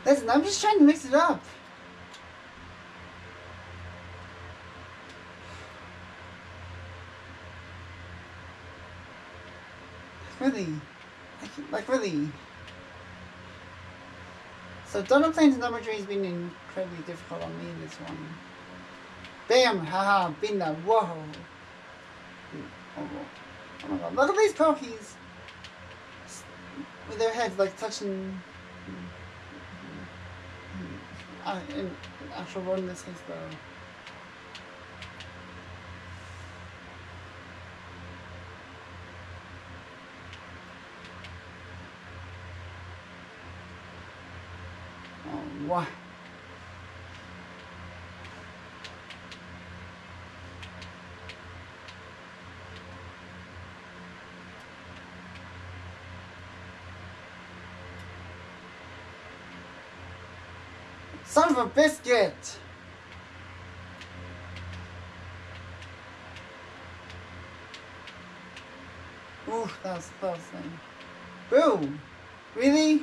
Listen, I'm just trying to mix it up. Really? Like really? So Donald Plains number 3 has been incredibly difficult on me in this one. Bam! Haha! Been that. Whoa! Oh my god. Look at these Pokies! With their heads like touching... in actual road in this case though. Oh, what? Son of a biscuit! Ooh, that was close then. Boom! Really?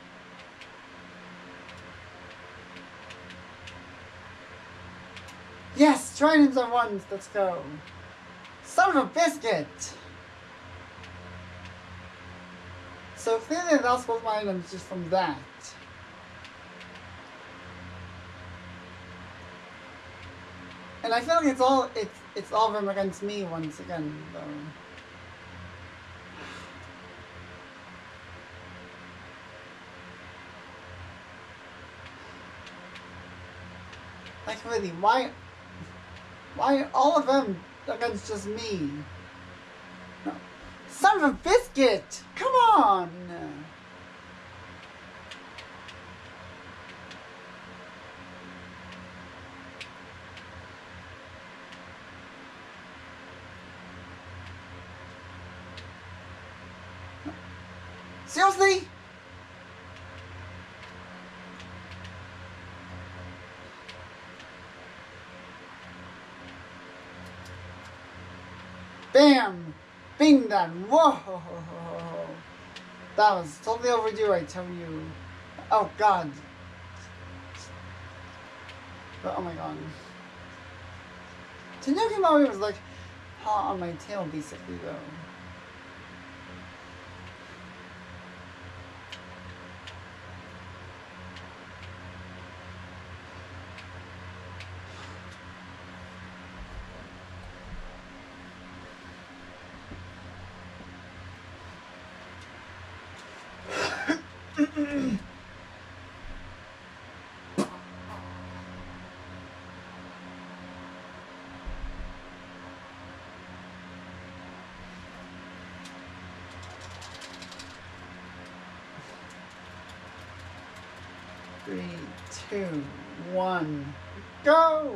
Yes! Tridents at once! Let's go! Son of a biscuit! So clearly I lost both my items just from that. And I feel like it's all of them against me once again, though. Like really, why all of them against just me? No. Son of a biscuit! Come on! Seriously? Bam! Bing done! Whoa! That was totally overdue, I tell you. Oh god. But, oh my god. Tanuki Maui was like hot on my tail basically though. Three, two, one, go!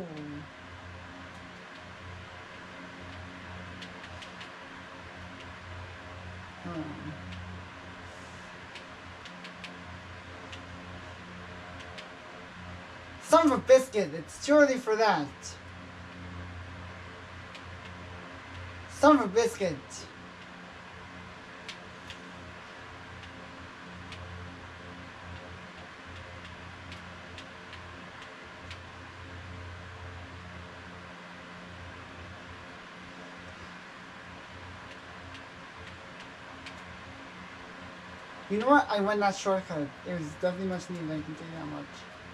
Son of a biscuit, it's too early for that. Son of a biscuit. You know what? I went that shortcut. It was definitely much needed, I can tell you that much.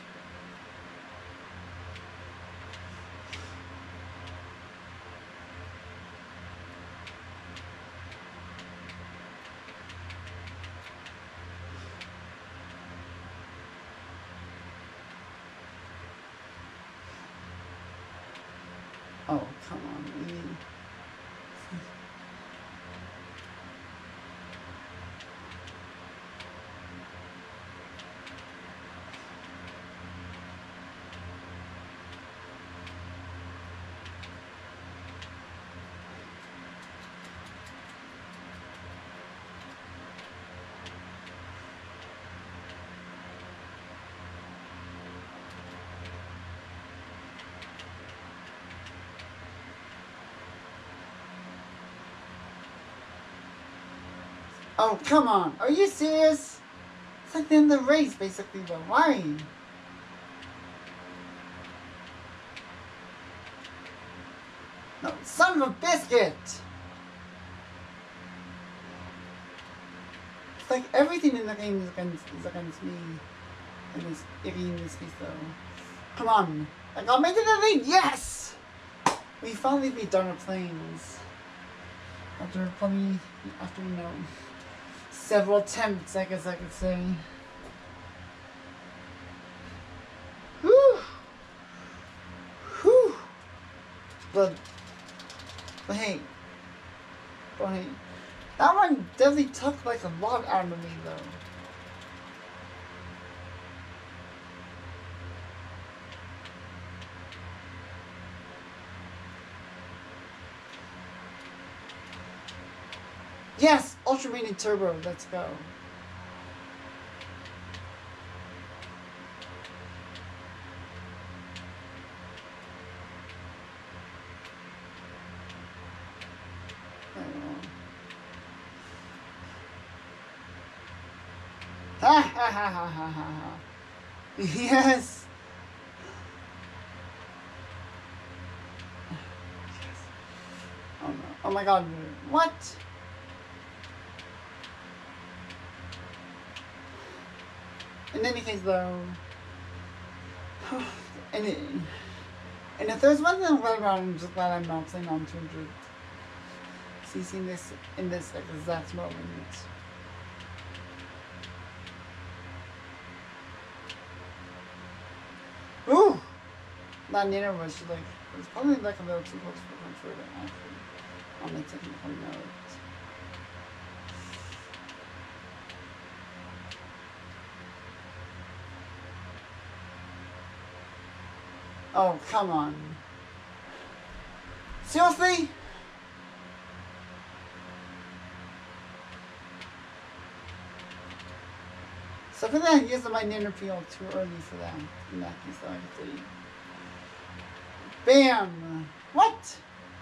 Oh, come on, really? Oh, come on. Are you serious? It's like the end of the race, basically, but why? No, son of a biscuit! It's like everything in the game is against me. And it's Iggy in this case, though. Come on! I got made to the lead! Yes! We finally beat Donner Plains. After you know, several attempts, I guess I could say. Whew! Whew! But hey, that one definitely took like a lot out of me though. Yes! Ultra Rated Turbo, let's go. Ha ha ha ha ha ha. Yes! Oh no. Oh my god. What? In any case, though, and if there's one thing I'm glad about, I'm just glad I'm not playing on 200 CC in this exact moment. Ooh, that Nina was like, it was probably like a little too close for comfort, actually, on the technical note. Oh, come on. Seriously? So I think I used my Niner field too early for that. In that case, actually. Bam! What?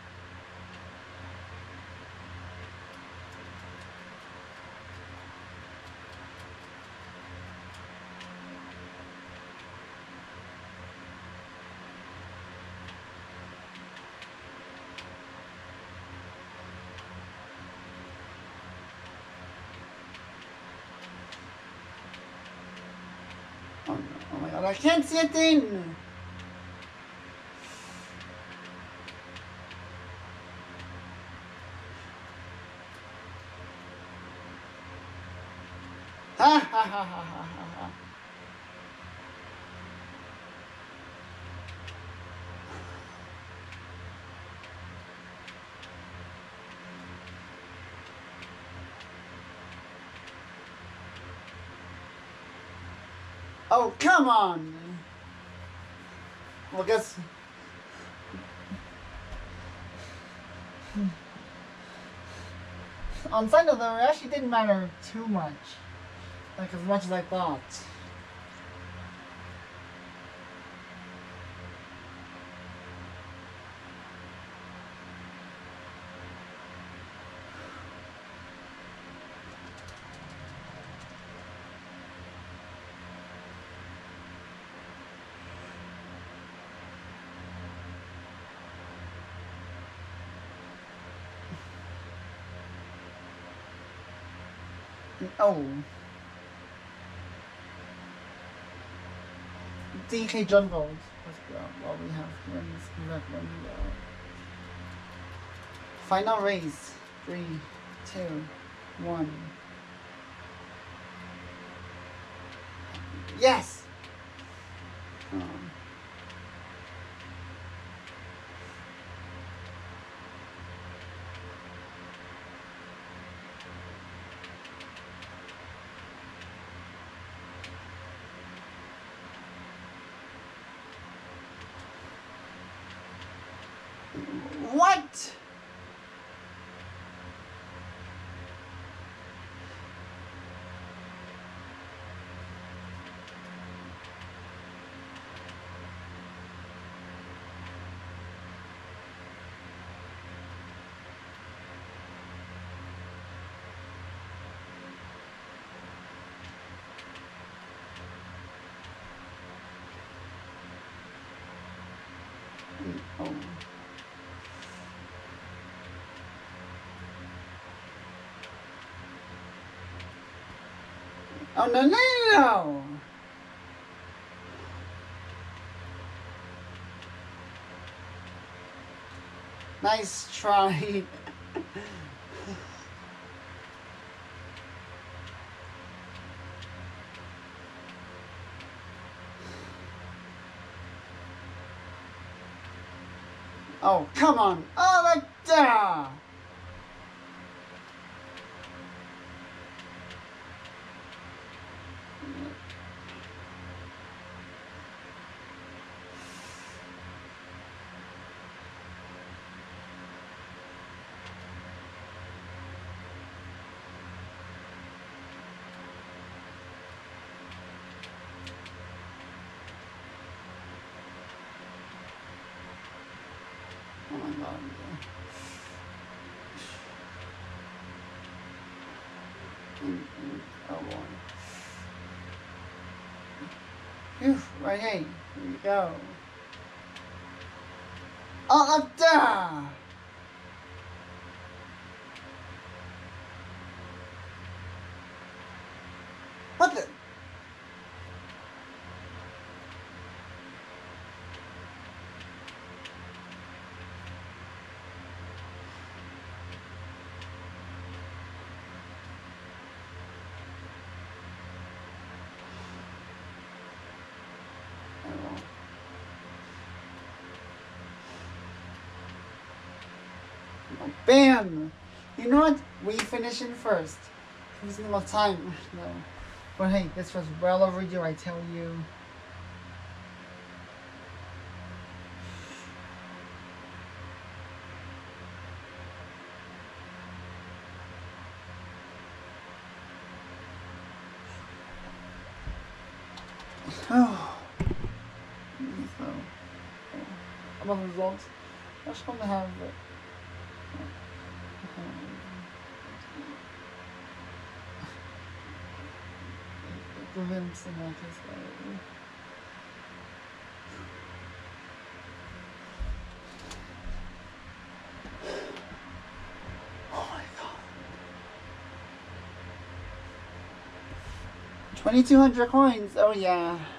Oh my god, I can't see a thing! Ha ha ha ha ha ha. Oh, come on! Well, I guess... On side note, though, it actually didn't matter too much. Like, as much as I thought. Oh. DK Jungles. Let's go. What we have here in this exact window. Final race. 3, 2, 1. Yes! What? Oh, no, no, no! Nice try. Oh, come on. Oh, like that. Oh my god. Oh boy. Phew, right, hey, here you go. Oh, up there! What the? Bam! You know what? We finish in first. Losing a lot of time. No. But hey, this was well overdue, I tell you. Oh. So, about the results. I just want to have it. Glimpse in that case. Oh my god. 2,200 coins. Oh yeah.